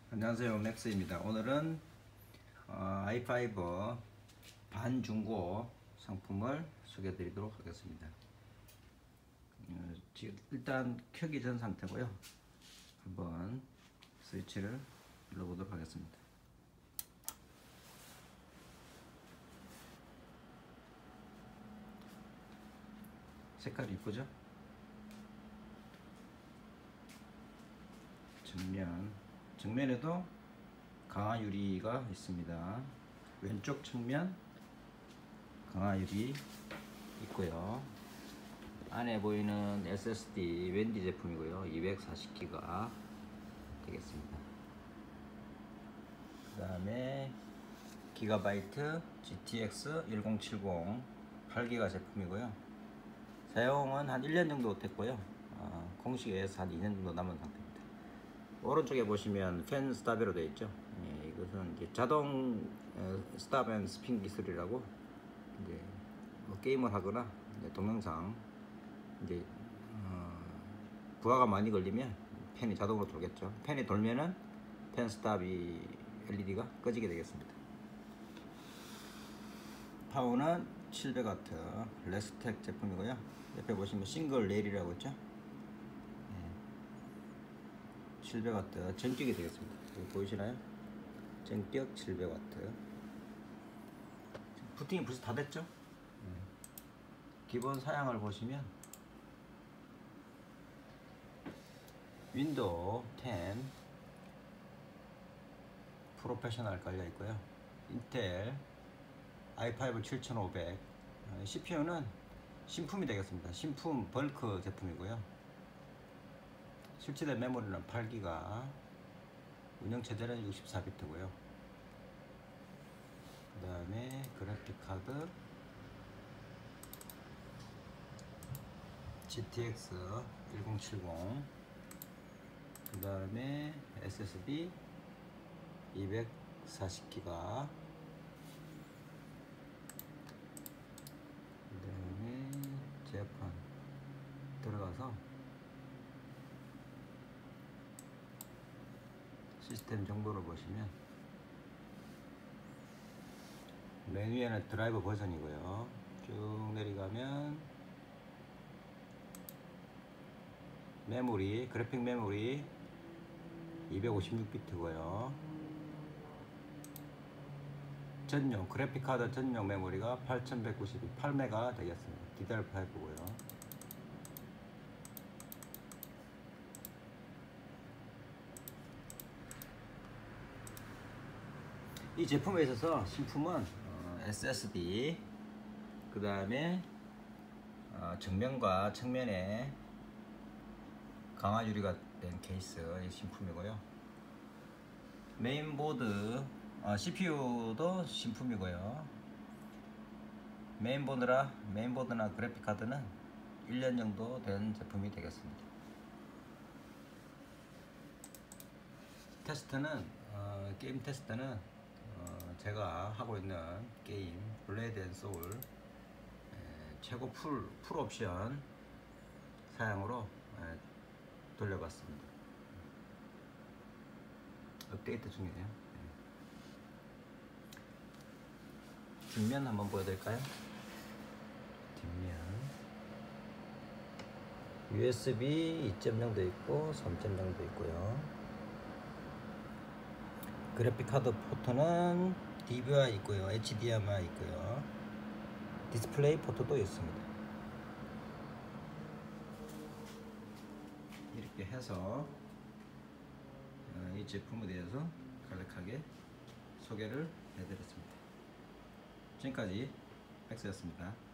안녕하세요, 맥스입니다. 오늘은 i5 반중고 상품을 소개해 드리도록 하겠습니다. 지금 일단 켜기 전 상태고요. 한번 스위치를 눌러보도록 하겠습니다. 색깔이 이쁘죠? 정면에도 강화 유리가 있습니다. 왼쪽 측면 강화 유리 있고요. 안에 보이는 SSD 웬디 제품이고요. 240기가 되겠습니다. 그 다음에 기가바이트 GTX 1070 8기가 제품이고요. 사용은 한 1년 정도 됐고요. 공식에서 한 2년 정도 남은 상태입니다. 오른쪽에 보시면 팬 스탑으로 되어 있죠. 이것은 이제 자동 스탑 앤 스핀 기술이라고, 이제 뭐 게임을 하거나 이제 동영상 이제 부하가 많이 걸리면 팬이 자동으로 돌겠죠. 팬이 돌면은 팬 스탑이 LED가 꺼지게 되겠습니다. 파워는 700W 레스텍 제품이고요. 옆에 보시면 싱글 레일이라고 있죠. 700W 전격이 되겠습니다. 여기 보이시나요? 전격 700W. 부팅이 벌써 다 됐죠? 기본 사양을 보시면 윈도우 10 프로페셔널 깔려 있고요. 인텔 i5 7500 CPU는 신품이 되겠습니다. 신품 벌크 제품이고요. 실제된 메모리는 8기가, 운영 체제는 64비트고요. 그 다음에 그래픽 카드 GTX 1070, 그 다음에 SSD 240기가, 그 다음에 제어판 들어가서 시스템 정보를 보시면 맨 위에는 드라이버 버전이고요. 쭉 내려가면 메모리, 그래픽 메모리 256비트고요. 전용 그래픽 카드 전용 메모리가 8192 8메가 되겠습니다. DDR5고요. 이 제품에 있어서 신품은 SSD, 그 다음에 정면과 측면에 강화 유리가 된 케이스의 신품이고요. 메인보드, CPU도 신품이고요. 메인보드나 그래픽 카드는 1년 정도 된 제품이 되겠습니다. 테스트는 게임 테스트는 제가 하고 있는 게임 블레이드 앤 소울 최고 풀 옵션 사양으로 돌려봤습니다. 업데이트 중이네요. 뒷면 한번 보여드릴까요? 뒷면 USB 2.0도 있고 3.0도 있고요. 그래픽 카드 포트는 DVI 있고요, HDMI 있고요, 디스플레이 포트도 있습니다. 이렇게 해서 이 제품에 대해서 간략하게 소개를 해드렸습니다. 지금까지 맥스였습니다.